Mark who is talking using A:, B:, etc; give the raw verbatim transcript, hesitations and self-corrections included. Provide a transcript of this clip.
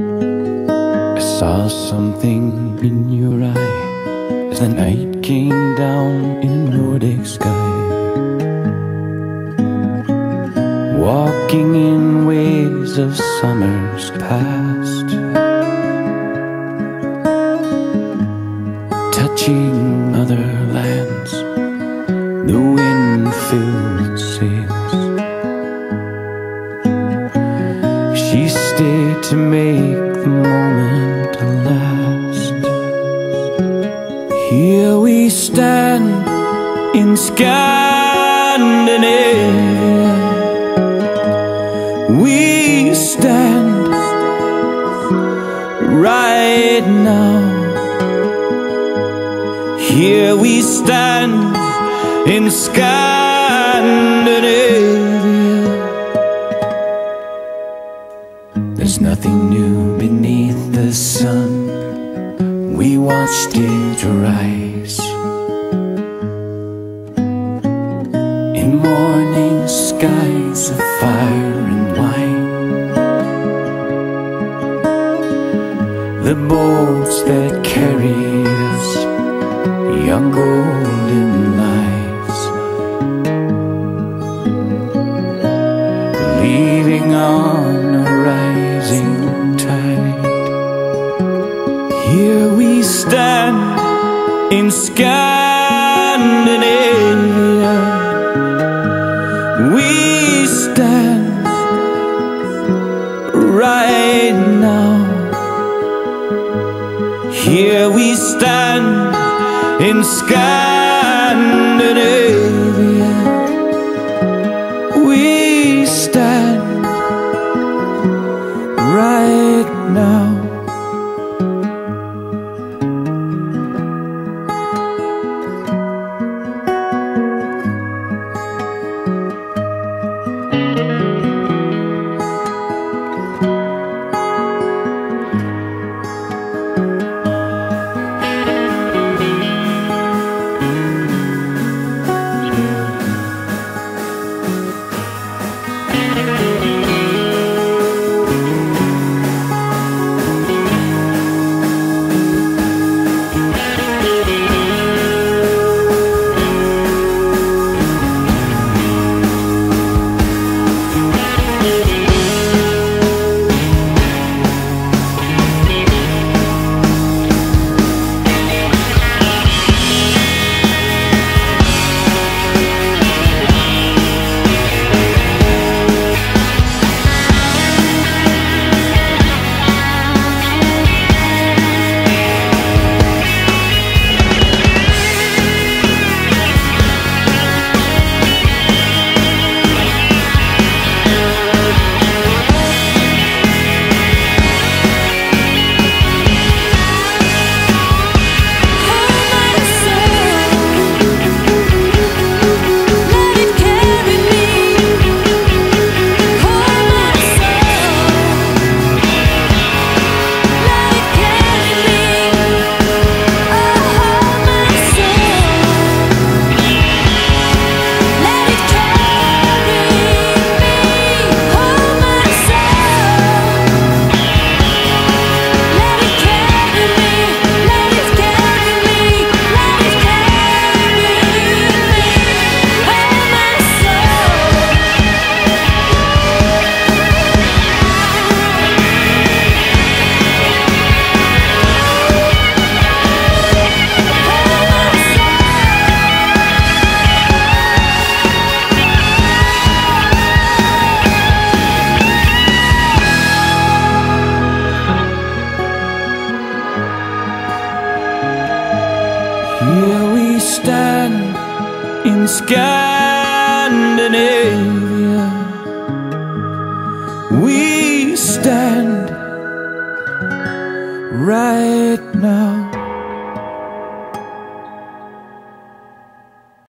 A: I saw something in your eye as the night came down in a Nordic sky, walking in ways of summers past, touching other lands, the wind-filled sails. She stayed to make the moment last. Here we stand in Scandinavia. We stand right now. Here we stand in Scandinavia. There's nothing new beneath the sun. We watched it rise in morning skies of fire and wine. The boats that carried us, young golden lives, leaving on a rising tide. Here we stand in Scandinavia. We stand right now. Here we stand in Scandinavia. We stand right now.